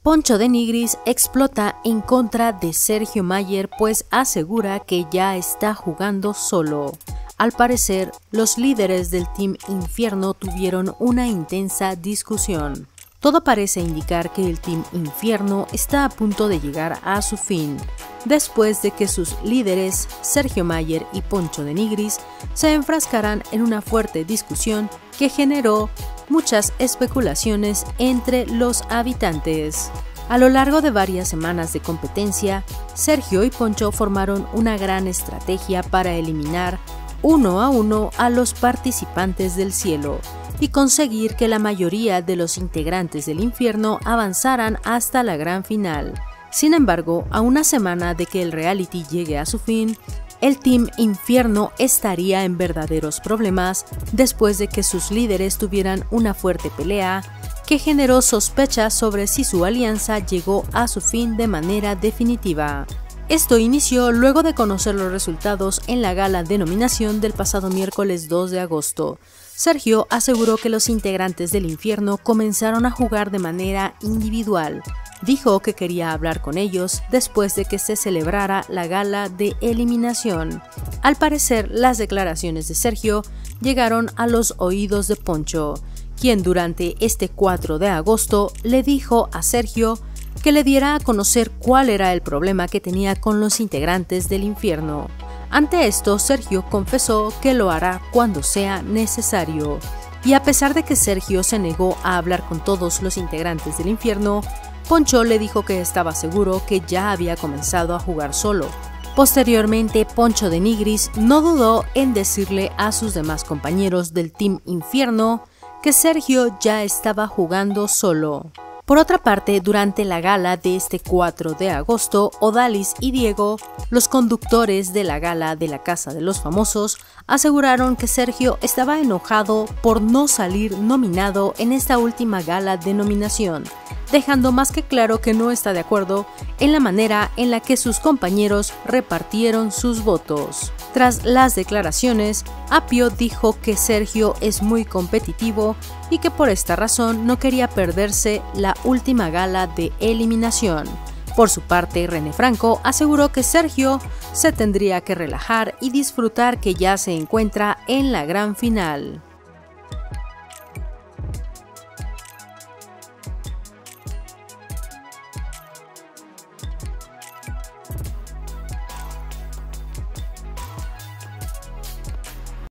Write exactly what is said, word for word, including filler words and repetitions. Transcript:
Poncho de Nigris explota en contra de Sergio Mayer, pues asegura que ya está jugando solo. Al parecer, los líderes del Team Infierno tuvieron una intensa discusión. Todo parece indicar que el Team Infierno está a punto de llegar a su fin, después de que sus líderes, Sergio Mayer y Poncho de Nigris, se enfrascaran en una fuerte discusión que generó muchas especulaciones entre los habitantes. A lo largo de varias semanas de competencia, Sergio y Poncho formaron una gran estrategia para eliminar uno a uno a los participantes del cielo y conseguir que la mayoría de los integrantes del infierno avanzaran hasta la gran final. Sin embargo, a una semana de que el reality llegue a su fin, el Team Infierno estaría en verdaderos problemas después de que sus líderes tuvieran una fuerte pelea que generó sospechas sobre si su alianza llegó a su fin de manera definitiva. Esto inició luego de conocer los resultados en la gala de nominación del pasado miércoles dos de agosto. Sergio aseguró que los integrantes del infierno comenzaron a jugar de manera individual. Dijo que quería hablar con ellos después de que se celebrara la gala de eliminación. Al parecer, las declaraciones de Sergio llegaron a los oídos de Poncho, quien durante este cuatro de agosto le dijo a Sergio que le diera a conocer cuál era el problema que tenía con los integrantes del infierno. Ante esto, Sergio confesó que lo hará cuando sea necesario. Y a pesar de que Sergio se negó a hablar con todos los integrantes del infierno, Poncho le dijo que estaba seguro que ya había comenzado a jugar solo. Posteriormente, Poncho de Nigris no dudó en decirle a sus demás compañeros del Team Infierno que Sergio ya estaba jugando solo. Por otra parte, durante la gala de este cuatro de agosto, Odalis y Diego, los conductores de la gala de la Casa de los Famosos, aseguraron que Sergio estaba enojado por no salir nominado en esta última gala de nominación, dejando más que claro que no está de acuerdo en la manera en la que sus compañeros repartieron sus votos. Tras las declaraciones, Apio dijo que Sergio es muy competitivo y que por esta razón no quería perderse la última gala de eliminación. Por su parte, René Franco aseguró que Sergio se tendría que relajar y disfrutar que ya se encuentra en la gran final.